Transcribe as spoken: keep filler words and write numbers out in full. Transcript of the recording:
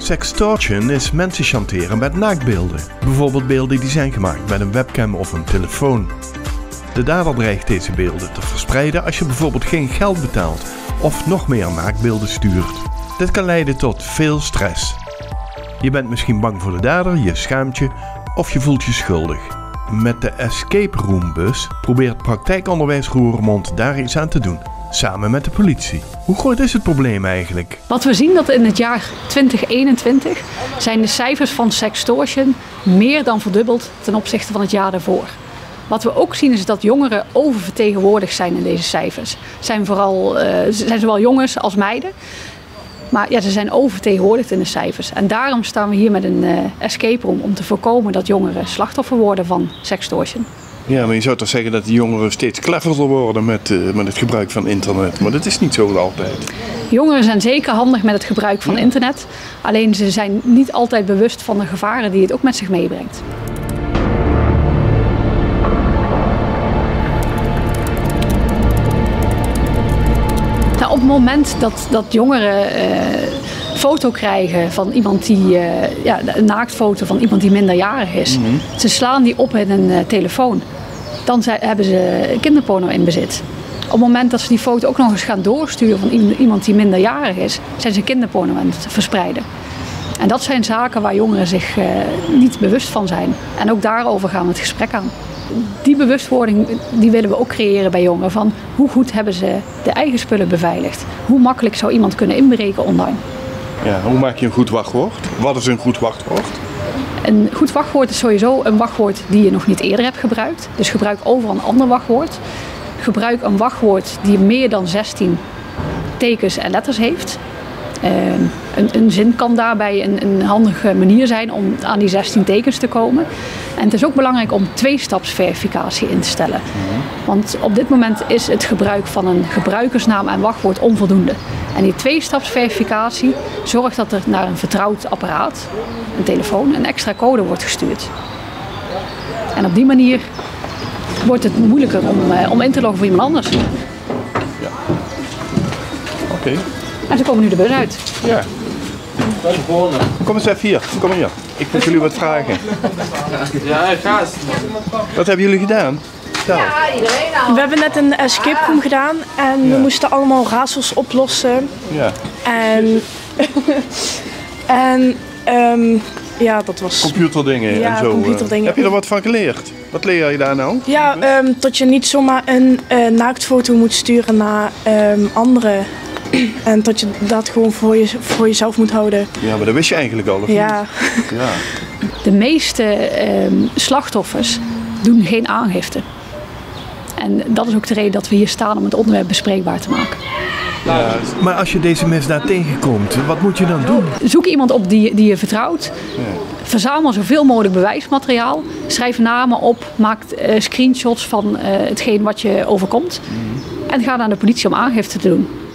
Sextortion is mensen chanteren met naaktbeelden. Bijvoorbeeld beelden die zijn gemaakt met een webcam of een telefoon. De dader dreigt deze beelden te verspreiden als je bijvoorbeeld geen geld betaalt of nog meer naaktbeelden stuurt. Dit kan leiden tot veel stress. Je bent misschien bang voor de dader, je schaamt je of je voelt je schuldig. Met de Escape Room bus probeert praktijkonderwijs Roermond daar iets aan te doen, samen met de politie. Hoe groot is het probleem eigenlijk? Wat we zien dat in het jaar twintig eenentwintig zijn de cijfers van sextortion meer dan verdubbeld ten opzichte van het jaar daarvoor. Wat we ook zien is dat jongeren oververtegenwoordigd zijn in deze cijfers. Het zijn, vooral, uh, zijn zowel jongens als meiden. Maar ja, ze zijn oververtegenwoordigd in de cijfers. En daarom staan we hier met een uh, escape room om te voorkomen dat jongeren slachtoffer worden van sextortion. Ja, maar je zou toch zeggen dat die jongeren steeds cleverder worden met, uh, met het gebruik van internet. Maar dat is niet zo altijd. Jongeren zijn zeker handig met het gebruik van internet. Alleen ze zijn niet altijd bewust van de gevaren die het ook met zich meebrengt. Nou, op het moment dat, dat jongeren uh, een foto krijgen van iemand die, uh, ja, een naaktfoto van iemand die minderjarig is. Mm-hmm. Ze slaan die op in een uh, telefoon. Dan zijn, hebben ze kinderporno in bezit. Op het moment dat ze die foto ook nog eens gaan doorsturen van iemand die minderjarig is, zijn ze kinderporno aan het verspreiden. En dat zijn zaken waar jongeren zich uh, niet bewust van zijn. En ook daarover gaan we het gesprek aan. Die bewustwording die willen we ook creëren bij jongeren. Van hoe goed hebben ze de eigen spullen beveiligd? Hoe makkelijk zou iemand kunnen inbreken online? Ja, hoe maak je een goed wachtwoord? Wat is een goed wachtwoord? Een goed wachtwoord is sowieso een wachtwoord die je nog niet eerder hebt gebruikt. Dus gebruik overal een ander wachtwoord. Gebruik een wachtwoord die meer dan zestien tekens en letters heeft. Uh, een, een zin kan daarbij een, een handige manier zijn om aan die zestien tekens te komen. En het is ook belangrijk om tweestapsverificatie in te stellen. Want op dit moment is het gebruik van een gebruikersnaam en wachtwoord onvoldoende. En die tweestapsverificatie zorgt dat er naar een vertrouwd apparaat, een telefoon, een extra code wordt gestuurd. En op die manier wordt het moeilijker om, uh, om in te loggen voor iemand anders. Ja. Oké. Okay. En ze komen nu de bus uit. Ja. Kom eens even hier. Kom hier. Ik moet jullie wat vragen. Ja, ga eens. Wat hebben jullie gedaan? Stel. Ja, iedereen al. We hebben net een escape room gedaan en ja. we moesten allemaal raadsels oplossen. Ja. En, en um, ja, dat was... Computerdingen ja, en zo. computerdingen. Heb je er wat van geleerd? Wat leer je daar nou? Ja, um, dat je niet zomaar een uh, naaktfoto moet sturen naar um, anderen. En dat je dat gewoon voor, je, voor jezelf moet houden. Ja, maar dat wist je eigenlijk al, of ja. niet? Ja. De meeste um, slachtoffers doen geen aangifte. En dat is ook de reden dat we hier staan om het onderwerp bespreekbaar te maken. Ja, maar als je deze misdaad tegenkomt, wat moet je dan doen? Zoek iemand op die, die je vertrouwt. Ja. Verzamel zoveel mogelijk bewijsmateriaal. Schrijf namen op. Maak uh, screenshots van uh, hetgeen wat je overkomt. Mm. En ga naar de politie om aangifte te doen.